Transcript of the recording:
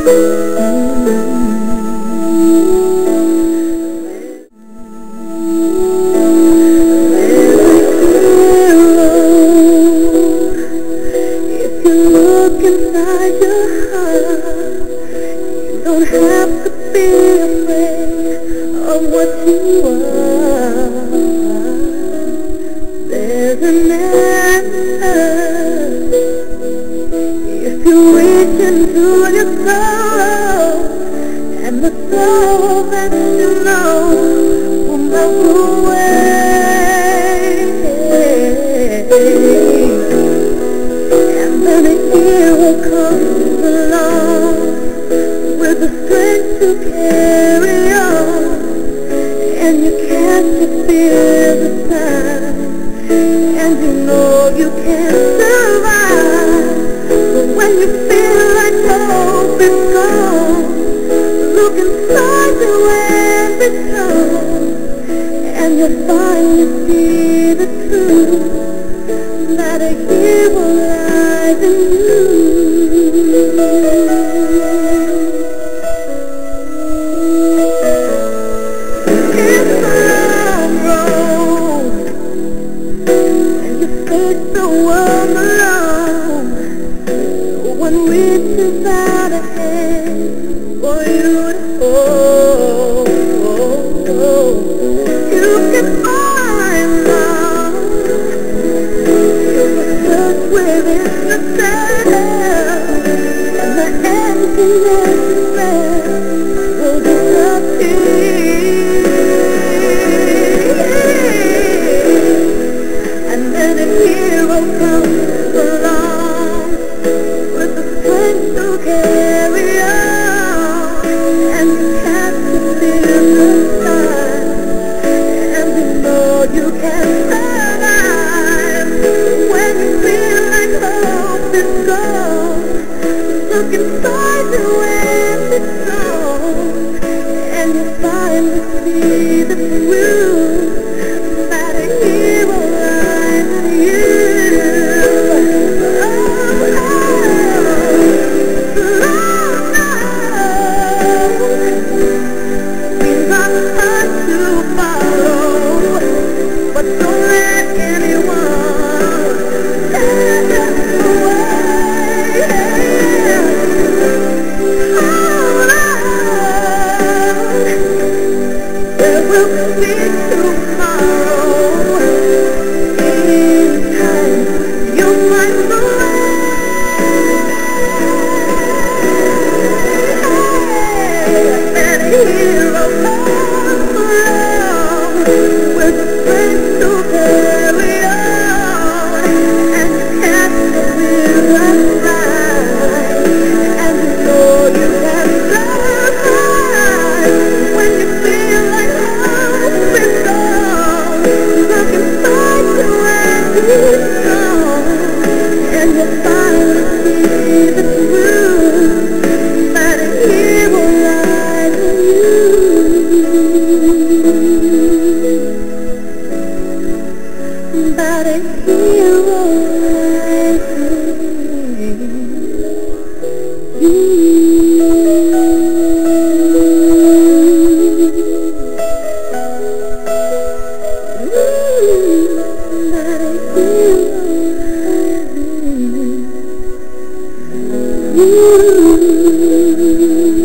inside your heart. You don't have to be afraid of what you are. There's an answer if you reach into your soul, and the soul that you know will melt away. And then a hero comes along with the strength to carry on, and you catch the fear the time, and you know you can survive. But when you feel like hope is gone, look inside you and be strong, and you'll finally see the truth, that a hero lies in you. It's a long road, and you face the world alone. No one reaches out a hand for you to hold. You can find love within yourself, and the emptiness you felt will disappear. And then a hero comes along with the strength to carry on, and you catch the fear inside, and you know you can survive. When you feel like hope is gone, look inside you and be strong, and you finally see the truth, that a hero lies in you. These are hard to follow, but don't let anyone stand us away. Hold on, there will be tomorrow. In time, you'll find the way. And a hero comes along with the strength to carry on, and you catch the fear inside, and you know you can survive. When you feel like hope is gone, look inside you and be strong, and you'll finally see the truth, that a hero lies in you. That a hero lies in you. That a hero lies in you.